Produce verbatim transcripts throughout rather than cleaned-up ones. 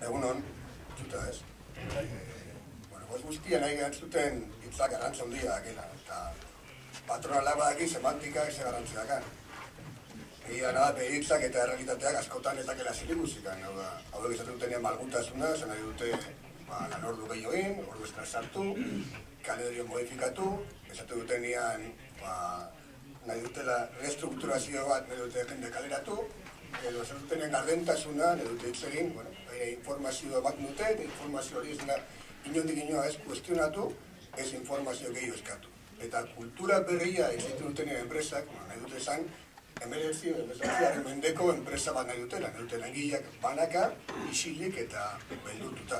Egunon, txuta ez. Bueno, goz guztia nahi gantzuten hitzak garantza handia dakela, eta patronalak badaki semantikak ze garantza dakan. Egia da, behitzak eta errealitateak askotan ez dakela zirikusikan, hau da, hau da gizatu dutenean malgutasuna, zen nahi dute lan ordu gehiago egin, ordu eskaz sartu, kalendario modifikatu, esatu dutenean nahi dutela restrukturazio bat, nahi dute jende kaleratu, edo esatu dutenean gardentasuna, nahi dute hitz egin, bueno, informazio bat dute, eta informazio hori ez da inondik inoa ez kuestionatu, ez informazio gehiago eskatu. Eta kultura berria egitu dutenean enpresak, nahi dute esan, emeretzi, emeretziaren mendeko enpresa bat nahi dutela, nahi dute langileak banaka, isilik eta beldurtuta.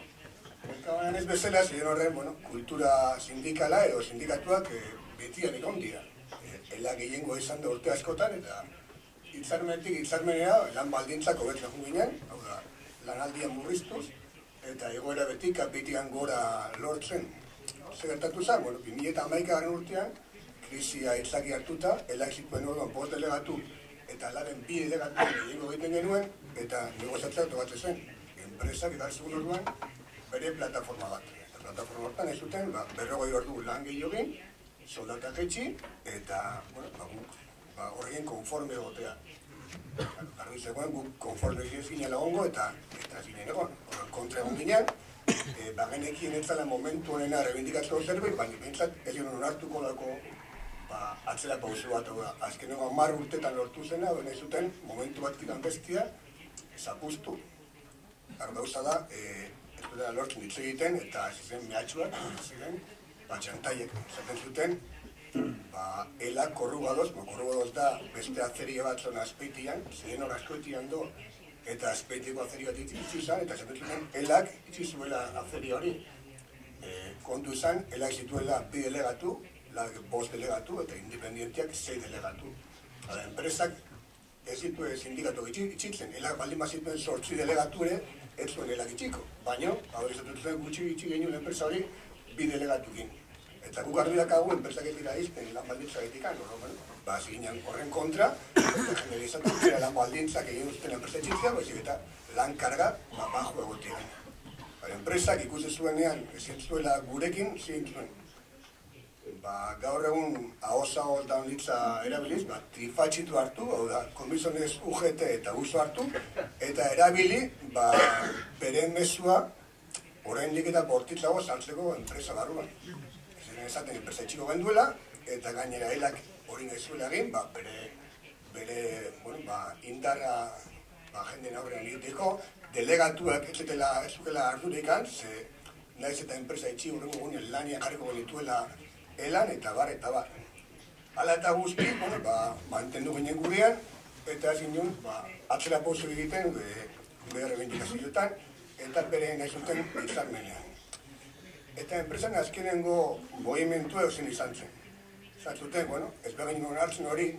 Eta ez bezala, ziren horren, bueno, kultura sindikala edo sindikatuak betian egon dira. Ela gehiengo izan da urte askotan, eta hitzarmenetik hitzarmenera lan baldintzak hobetzen joan ginen, hau da, lanaldian murriztuz, eta egoera beti kapitian gora lortzen. Zer gertatu zen, bueno, bi mila hamaikagarren urtean, krisia hitzaki hartuta, elak zituen orduan post delegatu, eta laren bi delegatu gehiengo egiten genuen, eta negoziatzea tobatzen zen. Enpresak eta segun orduan, bere plataforma bat. Eta plataforma hortan ez zuten, berrogei ordu lan gehiago egin, soldatak etxi, eta, bueno, horregin konforme egotea. Garbi zegoen guk konforme zinen lagongo eta eta zinen egon. Kontra egon ginen, bagenekien etzala momentu honena rebindikatzeko zerbait, baina behintzat ez ginen onartuko lako atzera pausu bat. Azkeneko hamar urtetan lortu zena, baina ez zuten momentu bat kidan bestia zapustu. Gauza da, ez dutela lortzen hitz egiten eta ziren mehatxuak, ziren txantaiek zaten zuten, elak korrugadoz, korrugadoz da beste azeria bat zona azpeitian, ziren hor askoetian do, eta azpeitiko azeria bat itzi izan, eta zaten elak itzi zuela azeria hori. Kontu izan, elak zituela bi delegatu, bost delegatu, eta independientiak sei delegatu. Enpresak ez zituen sindikatu itxitzen, elak baldin bazituen sortzi delegatu ere, ez zuen elak itxiko. Baina, hau izatuten gutxi itxi genuen enpresa hori, bi delegatu gin. Eta guk ardu dakagu, enpresak ez dira izten lan baldintzak etikan, ba, ziginen horren kontra, eta generalizatu, zera lan baldintzak egin duzten enpresa etxitzea, baizik eta lan karga, ba, bajo egotea. Enpresak ikusi zuenean, ezin zuela gurekin, zin zuen. Ba, gaur egun, ahoz-ahoz daun litza erabiliz, ba, trifatxitu hartu, hau da, komisionez U G T eta uso hartu, eta erabili, ba, beren mezua, oraindik eta bortitzago saltzeko enpresa barruan. Esaten enpresa etxiko genduela, eta gainera helak hori nahi zuela egin, bere indarra jenden aurrean egiteko, delegatuak ez zukela ardurikan, ze nahiz eta enpresa etxi horrengo gunean lanian jarriko genituela elan, eta bar, eta bar. Hala eta guzti, mantendu ginen gurean, eta ezin duen atzera pozo egiten bere rebendikazioetan, eta bere nahi zuten hitzarmenean. Eta enpresan azkenengo movimentu eusen izan zen. Zatzuten, bueno, ez begin nuen hartzen hori,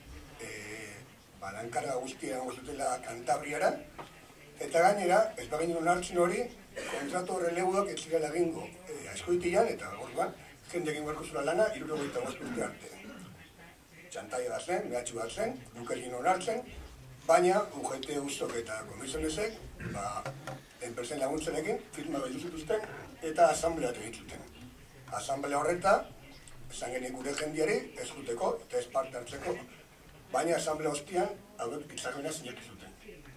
lankarga guztia egon zutela Kantabriara, eta gainera, ez begin nuen hartzen hori, kontratu relebuak ez zirela egingo askoitian, eta orduan, jende egin beharko zula lana, hirurogeita bost urte arte. Txantaia bat zen, mehatxu bat zen, guk egin nuen hartzen, baina U G T usok eta komisionezek, enpresen laguntzenekin, firma behitu zituzten, eta asambleat egin zuten. Asamblea horreta, esan genik gure jendiari, ez juteko eta ez parte hartzeko, baina asamblea hostian, hauek hitzarmena sinatu zuten.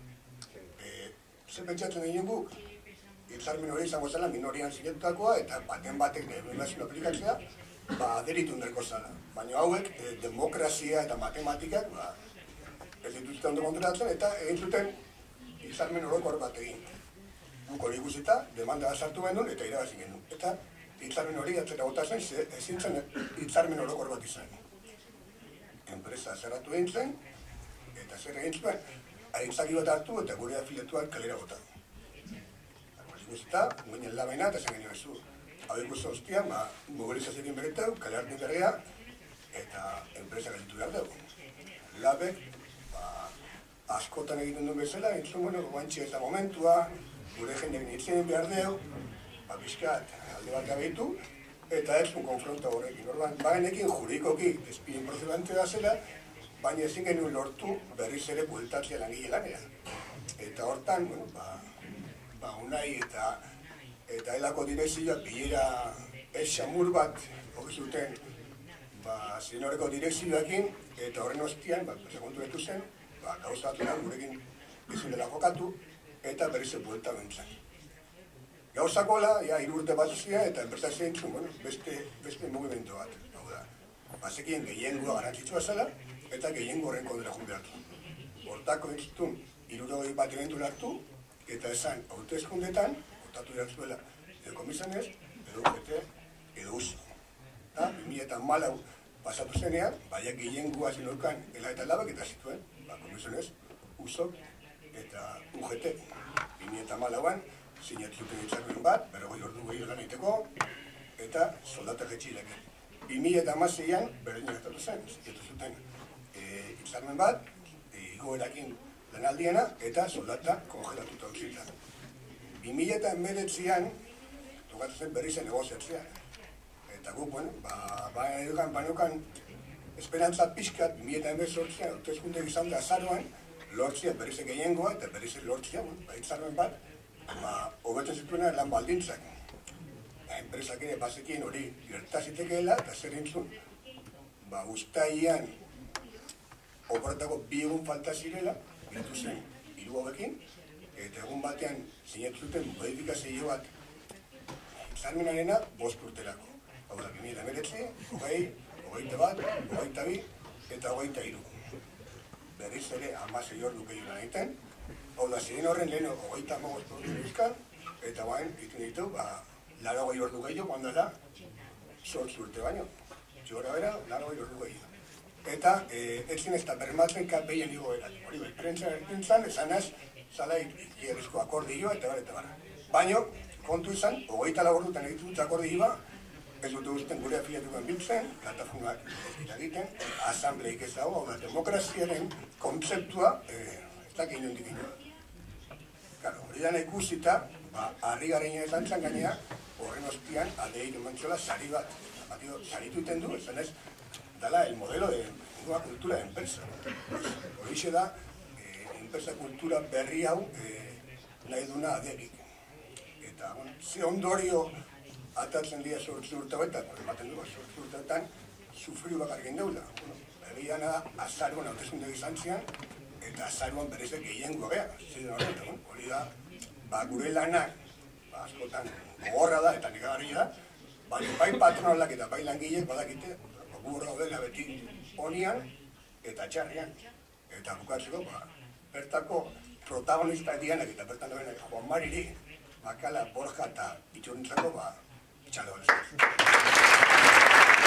Zer pentsatzen egin guk, hitzarmen hori izango zela minorian sinatutakoa, eta baten batek determinazio aplikatzea, aderitu nerko zela. Baina hauek, demokrazia eta matematikak, ez dituzten ondo kontratatzen, eta egin zuten hitzarmen orokor bat egin. Guk hori ikusita, demanda sartu genuen eta irabazi genuen. Eta hitzarmen hori atzera bota zen, ezin zen hitzarmen orokor bat izan. Enpresa zerratu egin zen, eta zer egin zuen, aitzaki bat hartu eta gure afiliatuak kalera bota. Ikusita, guinen labena eta zen genuen zu. Hau ikusten ostian, mobilizazioekin beretau, kale hartu berrea, eta enpresa gazitu behar dugu. Labek, askotan egiten duen bezala, entzun, bueno, guantxi ez da momentua, gure jendeak nintzen behar deu, bizkat alde bat gabetu, eta ez un konfronta horrekin. Orduan, bagenekin juridikoki espien procedente da zela, baina ezin genuen lortu berriz ere bueltatzea langile lanera. Eta hortan, bueno, unai eta eta helako direkzioak bilera ez xamur bat hori zuten ba, zinoreko direkzioekin, eta horren ostian, ba, segundu betu zen, ba, gauzatu da, gurekin izunela jokatu, eta berriz buelta bentzen. Gauzakola, ja, irurte bat zuzia, eta enpresa zeintzun, bueno, beste, beste mugimendu bat, hau da. Bazekien gehiengoa garantzitsua zela, eta gehiengo horren kontra jun behartu. Hortako entzutun, irurogei bat eventu hartu, eta esan, hauteskundetan, hautatu jartzuela, edo komisanez, edo bete, edo uso. bi mila hamalau pasatu zenean, baiak gehiengoa zinolkan ela eta labak eta zituen, ba, komisionez, usok eta U G T. bi mila hamalauan, sinatu zuten hitzarmen bat, berrogei ordu gehi lan egiteko, eta soldata jetxilek. bi mila hamaseian, berdin gertatu zen, sinatu zuten hitzarmen bat, igoerakin lanaldiena, eta soldata kongelatuta utzita. bi mila hemeretzian, tokatu zen berri zen negoziatzea. Eta guk, bueno, ba, ba, edukan, bainokan, esperantza pixkat, bi mila hemezortzian, hauteskunde izan da azaroan, lortzia berriz gehiengoa, eta berriz lortzia, bueno, ba, hitzarmen bat, ba, hobetzen zituena lan baldintzak. Ba, enpresak ere bazekien hori gertazitekeela, eta zer entzun, ba, ustaian, oporretako bi egun falta zirela, bilatu zen, hiru hauekin, eta egun batean sinatu zuten modifikazio bat, hitzarmenarena bost urterako. Hau da, bi mila hemeretzi, hogei, hogeita bat, hogeita bi, eta hogeita hiru. Berriz ere, hamasei ordu gehiago lan egiten. Hau da, ziren horren leheno, hogeita hamabost ordu bizkan, eta bain, ditu ditu, ba, larogei ordu gehiago, guan dela, sortzi urte baino. Txora bera, larogei ordu gehiago. Eta, ez zin ez da bermatzen kapeian igoerak. Hori bai, prentza ertintzan, esan ez, zala ikierizko akordioa, eta bar, eta bar. Baina, kontu izan, hogeita labordutan egitu dut akordioa, ez dute guztien gure afiliatuko biltzen, plataformak ez egiten, asambleik ez dago, hau da, demokraziaren kontzeptua ez da gehiago indik ino. Karo, hori dana ikusita, harri gareina esan zan gainea, horren ostian, aldeik emantzola sari bat. Batio, saritu iten du, esan ez, dala el modelo de nueva kultura de enpresa. Horixe da, enpresa kultura berri hau nahi duna adegik. Eta, ze ondorio atatzen dira sortzi urte betan, ematen du, sortzi urteetan, sufriu bakar egin deula. Egian da, azaruan hauteskunde izan zian, eta azaruan berezek gehiengoa geha. Hori da, gure lanak, askotan, gogorra da, eta nekagarria da, bai patronalak eta bai langileek badakite, gogorra dela beti honian eta txarrian. Eta bukatzeko, bertako protagonista dianak eta bertan dobenak Juan Mariri, Makala, Borja eta Itxurrentzako, ba, itxalde